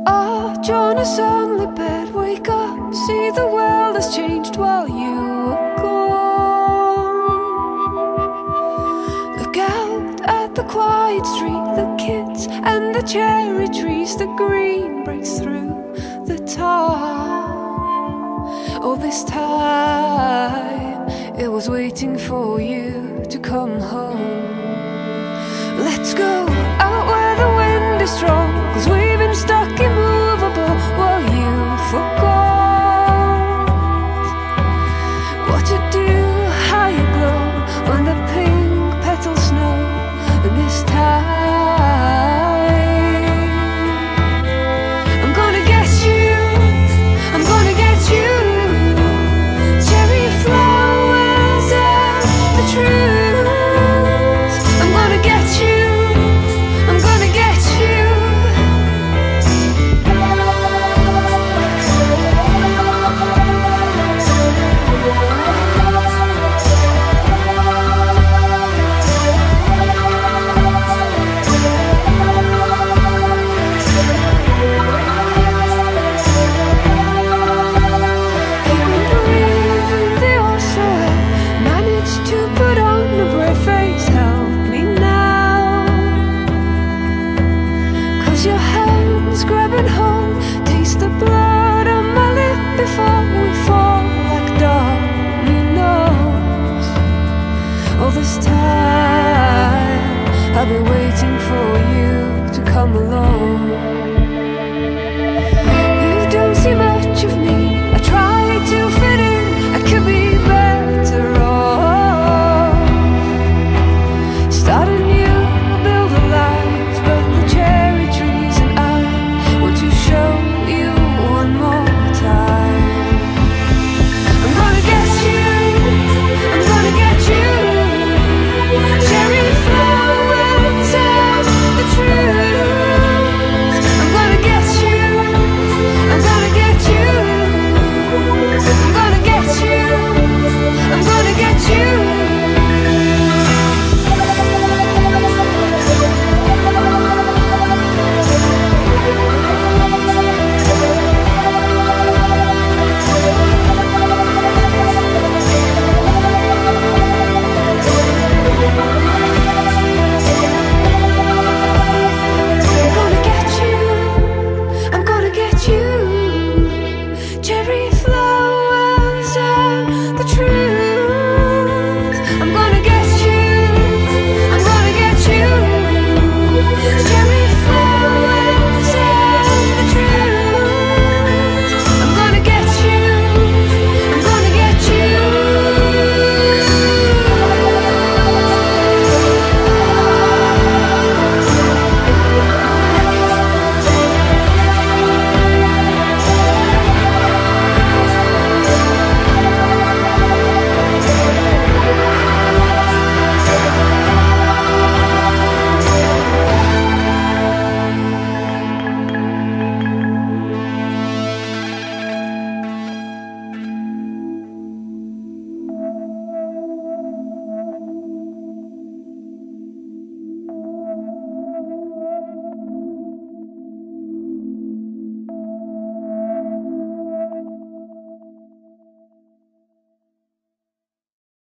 Oh, Jonas, only bed, wake up, see the world has changed while you were gone. Look out at the quiet street, the kids and the cherry trees, the green breaks through the tar. All this time, it was waiting for you to come home. Let's go out where the wind is strong, 'cause we've been stuck immovable while you forgot what to do, how you glow when the pink petals snow. And this time I'm gonna get you, I'm gonna get you. Cherry flowers and the truth. I'm gonna get you, I'm gonna get you. To put on a brave face, how